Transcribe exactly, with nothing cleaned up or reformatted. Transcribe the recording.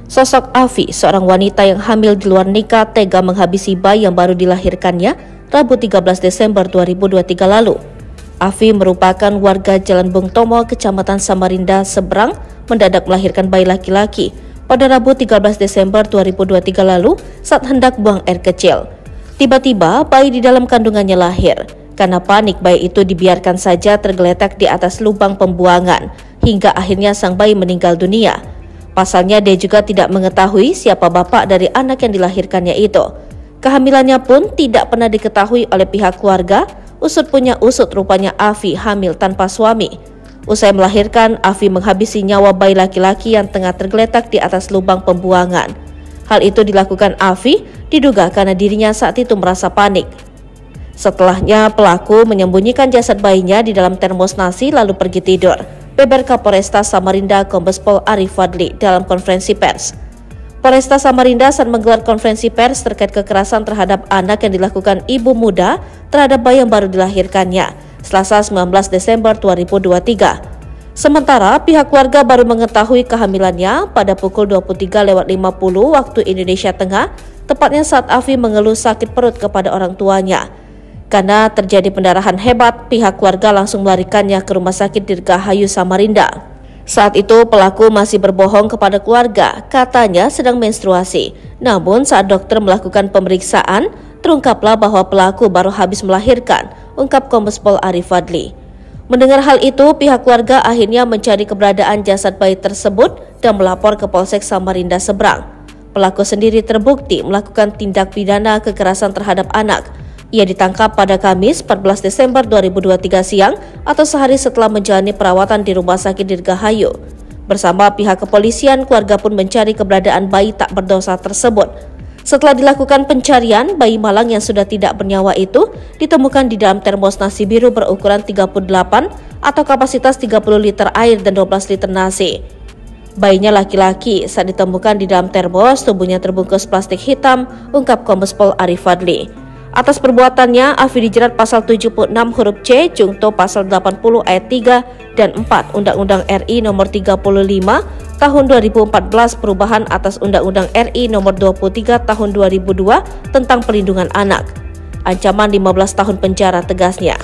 Sosok Afi, seorang wanita yang hamil di luar nikah, tega menghabisi bayi yang baru dilahirkannya Rabu tiga belas Desember dua ribu dua puluh tiga lalu. Afi merupakan warga Jalan Bung Tomo, Kecamatan Samarinda Seberang, mendadak melahirkan bayi laki-laki pada Rabu tiga belas Desember dua ribu dua puluh tiga lalu saat hendak buang air kecil. Tiba-tiba bayi di dalam kandungannya lahir. Karena panik, bayi itu dibiarkan saja tergeletak di atas lubang pembuangan hingga akhirnya sang bayi meninggal dunia. Pasalnya dia juga tidak mengetahui siapa bapak dari anak yang dilahirkannya itu. Kehamilannya pun tidak pernah diketahui oleh pihak keluarga. Usut punya usut, rupanya Afi hamil tanpa suami. Usai melahirkan, Afi menghabisi nyawa bayi laki-laki yang tengah tergeletak di atas lubang pembuangan. Hal itu dilakukan Afi diduga karena dirinya saat itu merasa panik. Setelahnya, pelaku menyembunyikan jasad bayinya di dalam termos nasi lalu pergi tidur. Beber Kapolresta Samarinda Kombes Pol Arif Fadli dalam konferensi pers. Polresta Samarinda saat menggelar konferensi pers terkait kekerasan terhadap anak yang dilakukan ibu muda terhadap bayi yang baru dilahirkannya, Selasa sembilan belas Desember dua ribu dua puluh tiga. Sementara pihak keluarga baru mengetahui kehamilannya pada pukul dua puluh tiga lewat lima puluh waktu Indonesia Tengah, tepatnya saat Afi mengeluh sakit perut kepada orang tuanya. Karena terjadi pendarahan hebat, pihak keluarga langsung melarikannya ke Rumah Sakit Dirgahayu Samarinda. Saat itu pelaku masih berbohong kepada keluarga, katanya sedang menstruasi. Namun saat dokter melakukan pemeriksaan, terungkaplah bahwa pelaku baru habis melahirkan, ungkap Kombes Pol Arif Fadli. Mendengar hal itu, pihak keluarga akhirnya mencari keberadaan jasad bayi tersebut dan melapor ke Polsek Samarinda Seberang. Pelaku sendiri terbukti melakukan tindak pidana kekerasan terhadap anak. Ia ditangkap pada Kamis empat belas Desember dua ribu dua puluh tiga siang atau sehari setelah menjalani perawatan di Rumah Sakit Dirgahayu. Bersama pihak kepolisian, keluarga pun mencari keberadaan bayi tak berdosa tersebut. Setelah dilakukan pencarian, bayi malang yang sudah tidak bernyawa itu ditemukan di dalam termos nasi biru berukuran tiga puluh delapan atau kapasitas tiga puluh liter air dan dua belas liter nasi. Bayinya laki-laki. Saat ditemukan di dalam termos, tubuhnya terbungkus plastik hitam, ungkap Kombes Pol Arif Fadli. Atas perbuatannya, Afi dijerat pasal tujuh puluh enam huruf C, Jungto pasal delapan puluh ayat tiga dan empat Undang-Undang R I nomor tiga puluh lima tahun dua ribu empat belas perubahan atas Undang-Undang R I nomor dua puluh tiga tahun dua ribu dua tentang pelindungan anak. Ancaman lima belas tahun penjara, tegasnya.